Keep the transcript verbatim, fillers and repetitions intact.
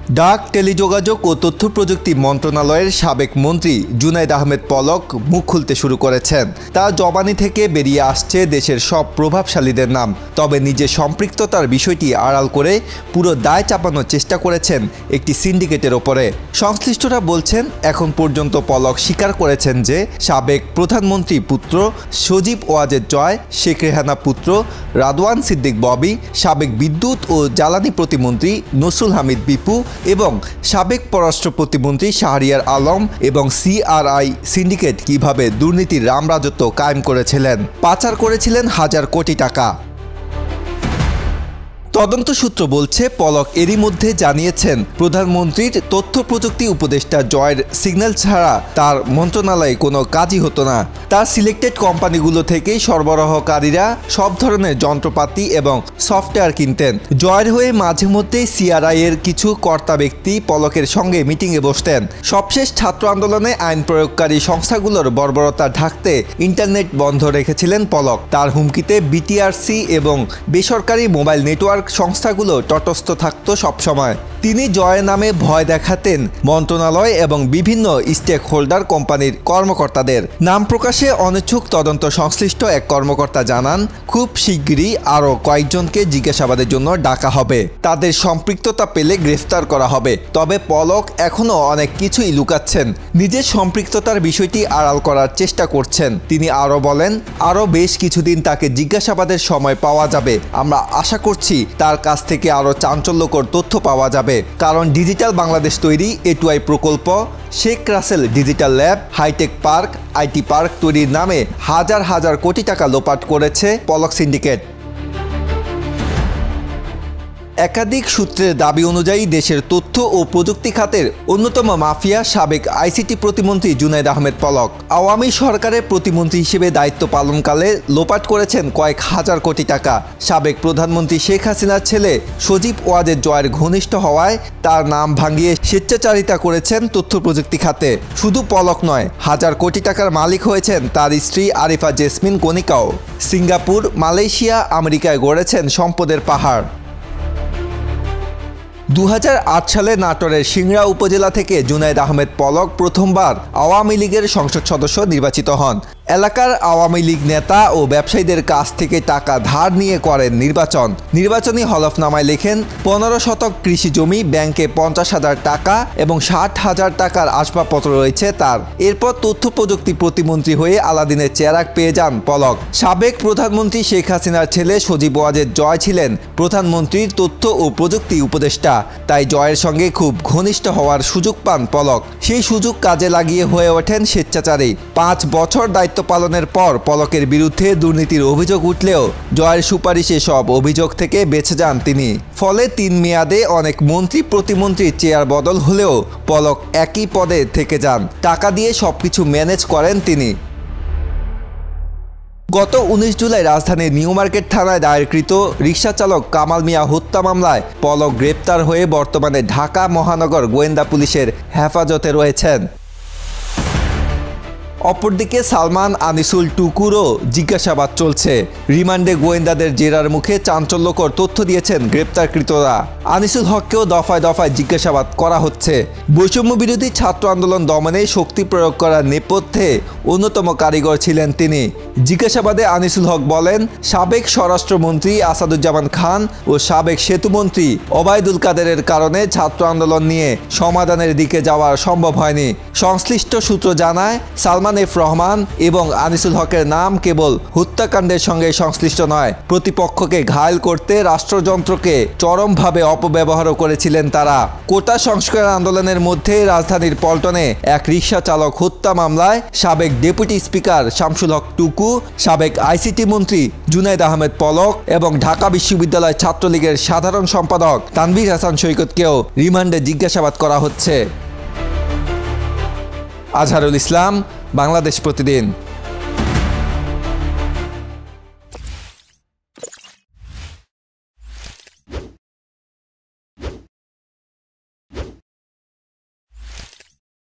ডাক, টেলিযোগাযোগ ও তথ্য প্রযুক্তি মন্ত্রণালয়ের সাবেক মন্ত্রী জুনাইদ আহমেদ পলক মুখ খুলতে শুরু করেছেন। তার জবানি থেকে বেরিয়ে আসছে দেশের সব প্রভাবশালীদের নাম। তবে নিজের সম্পৃক্ততার বিষয়টি আড়াল করে পুরো দায় চাপানোর চেষ্টা করেছেন একটি সিন্ডিকেটের ওপরে। সংশ্লিষ্টরা বলছেন, এখন পর্যন্ত পলক স্বীকার করেছেন যে সাবেক প্রধানমন্ত্রী পুত্র সজীব ওয়াজেদ জয়, শেখ রেহানা পুত্র রাদওয়ান সিদ্দিক ববি, সাবেক বিদ্যুৎ ও জ্বালানি প্রতিমন্ত্রী নসরুল হামিদ বিপু এবং সাবেক পররাষ্ট্র প্রতিমন্ত্রী শাহরিয়ার আলম এবং সিআরআই সিন্ডিকেট কিভাবে দুর্নীতির রামরাজত্ব কায়েম করেছিলেন, পাচার করেছিলেন হাজার কোটি টাকা। তদন্ত সূত্র বলছে, পলক এরই মধ্যে জানিয়েছেন প্রধানমন্ত্রীর তথ্য প্রযুক্তি উপদেষ্টা জয়ের সিগন্যাল ছাড়া তার মন্ত্রণালয়ে কোনো কাজই হতো না। তার সিলেক্টেড কোম্পানিগুলো থেকেই সরবরাহকারীরা সব ধরনের যন্ত্রপাতি এবং সফটওয়্যার কিনতেন। জয়ের হয়ে মাঝে মধ্যেই সিআরআই এর কিছু কর্তা ব্যক্তি পলকের সঙ্গে মিটিংয়ে বসতেন। সবশেষ ছাত্র আন্দোলনে আইন প্রয়োগকারী সংস্থাগুলোর বর্বরতা ঢাকতে ইন্টারনেট বন্ধ রেখেছিলেন পলক। তার হুমকিতে বিটিআরসি এবং বেসরকারি মোবাইল নেটওয়ার্ক সংস্থাগুলো তটস্থ থাকত সবসময়। তিনি জয়ের নামে ভয় দেখাতেন মন্ত্রণালয় এবং বিভিন্ন স্টেক হোল্ডার কোম্পানির কর্মকর্তাদের। নাম প্রকাশে অনিচ্ছুক তদন্ত সংশ্লিষ্ট এক কর্মকর্তা জানান, খুব শিগগিরই আরও কয়েকজনকে জিজ্ঞাসাবাদের জন্য ডাকা হবে। তাদের সম্পৃক্ততা পেলে গ্রেফতার করা হবে। তবে পলক এখনও অনেক কিছুই লুকাচ্ছেন। নিজের সম্পৃক্ততার বিষয়টি আড়াল করার চেষ্টা করছেন। তিনি আরও বলেন, আরও বেশ কিছুদিন তাকে জিজ্ঞাসাবাদের সময় পাওয়া যাবে। আমরা আশা করছি তার কাছ থেকে আরও চাঞ্চল্যকর তথ্য পাওয়া যাবে। কারণ ডিজিটাল বাংলাদেশ তৈরি, এটুআই প্রকল্প, Sheikh Russel digital lab, hi-tech park, IT park তৈরির নামে হাজার হাজার কোটি টাকা লোপাট করেছে পলক সিন্ডিকেট। একাধিক সূত্রের দাবি অনুযায়ী দেশের তথ্য ও প্রযুক্তি খাতের অন্যতম মাফিয়া সাবেক আইসিটি প্রতিমন্ত্রী জুনাইদ আহমেদ পলক আওয়ামী সরকারের প্রতিমন্ত্রী হিসেবে দায়িত্ব পালনকালে লোপাট করেছেন কয়েক হাজার কোটি টাকা। সাবেক প্রধানমন্ত্রী শেখ হাসিনার ছেলে সজীব ওয়াজেদ জয়ের ঘনিষ্ঠ হওয়ায় তার নাম ভাঙিয়ে স্বেচ্ছাচারিতা করেছেন তথ্য প্রযুক্তি খাতে। শুধু পলক নয়, হাজার কোটি টাকার মালিক হয়েছেন তার স্ত্রী আরিফা জেসমিন কণিকাও। সিঙ্গাপুর, মালয়েশিয়া, আমেরিকায় গড়েছেন সম্পদের পাহাড়। দু হাজার আট সালে নাটোরের সিংড়া উপজেলা থেকে জুনাইদ আহমেদ পলক প্রথমবার আওয়ামী লীগের সংসদ সদস্য নির্বাচিত হন। এলাকার আওয়ামী লীগ নেতা ও ব্যবসায়ীদের কাছ থেকে টাকা ধার নিয়ে করেন নির্বাচন। নির্বাচনী হলফনামায় লেখেন, পনেরো শতক কৃষি জমি, ব্যাংকে পঞ্চাশ হাজার টাকা এবং ষাট হাজার টাকার আসবাবপত্র রয়েছে তার। এরপর তথ্য প্রযুক্তি প্রতিমন্ত্রী হয়ে আলাদিনের চেরাগ পেয়ে যান পলক। সাবেক প্রধানমন্ত্রী শেখ হাসিনার ছেলে সজীব ওয়াজেদ জয় ছিলেন প্রধানমন্ত্রীর তথ্য ও প্রযুক্তি উপদেষ্টা। তাই জয়ের সঙ্গে খুব ঘনিষ্ঠ হওয়ার সুযোগ পান পলক। সেই সুযোগ কাজে লাগিয়ে হয়ে ওঠেন স্বেচ্ছাচারী। পাঁচ বছর দায়িত্ব পালনের পর পলকের বিরুদ্ধে দুর্নীতির অভিযোগ উঠলেও জয়ের সুপারিশে সব অভিযোগ থেকে বেঁচে যান তিনি। ফলে তিন মেয়াদে অনেক মন্ত্রী প্রতিমন্ত্রীর চেয়ার বদল হলেও পলক একই পদে থেকে যান। টাকা দিয়ে সবকিছু ম্যানেজ করেন তিনি। গত উনিশ জুলাই রাজধানীর নিউ মার্কেট থানায় দায়েরকৃত রিকশাচালক কামাল মিয়া হত্যা মামলায় পলক গ্রেপ্তার হয়ে বর্তমানে ঢাকা মহানগর গোয়েন্দা পুলিশের হেফাজতে রয়েছেন। অপরদিকে সালমান আনিসুল টুকুরও জিজ্ঞাসাবাদ চলছে। রিমান্ডে গোয়েন্দাদের জেরার মুখে চাঞ্চল্যকর তথ্য দিয়েছেন গ্রেপ্তারকৃতরা। আনিসুল হককেও দফায় দফায় জিজ্ঞাসাবাদ করা হচ্ছে। বৈষম্য বিরোধী ছাত্র আন্দোলন দমনে শক্তি প্রয়োগ করার নেপথ্যে অন্যতম কারিগর ছিলেন তিনি। জিজ্ঞাসাবাদে আনিসুল হক বলেন, সাবেক স্বরাষ্ট্রমন্ত্রী আসাদুজ্জামান খান ও সাবেক সেতুমন্ত্রী ওবায়দুল কাদেরের কারণে ছাত্র আন্দোলন নিয়ে সমাধানের দিকে যাওয়া সম্ভব হয়নি। সংশ্লিষ্ট সূত্র জানায়, সালমান এফ রহমান এবং আনিসুল হকের নাম কেবল হত্যাকাণ্ডের সঙ্গে সংশ্লিষ্ট নয়, প্রতিপক্ষকে ঘায়েল করতে রাষ্ট্রযন্ত্রকে চরমভাবে অপব্যবহারও করেছিলেন তারা। কোটা সংস্কার আন্দোলনের মধ্যে রাজধানীর পল্টনে এক রিকশা চালক হত্যা মামলায় সাবেক ডেপুটি স্পিকার শামসুল হক টুকু, সাবেক আইসিটি মন্ত্রী জুনাইদ আহমেদ পলক এবং ঢাকা বিশ্ববিদ্যালয় ছাত্রলীগের সাধারণ সম্পাদক তানভীর হাসান সৈকতকেও রিমান্ডে জিজ্ঞাসাবাদ করা হচ্ছে। আজহারুল ইসলাম, বাংলাদেশ প্রতিদিন।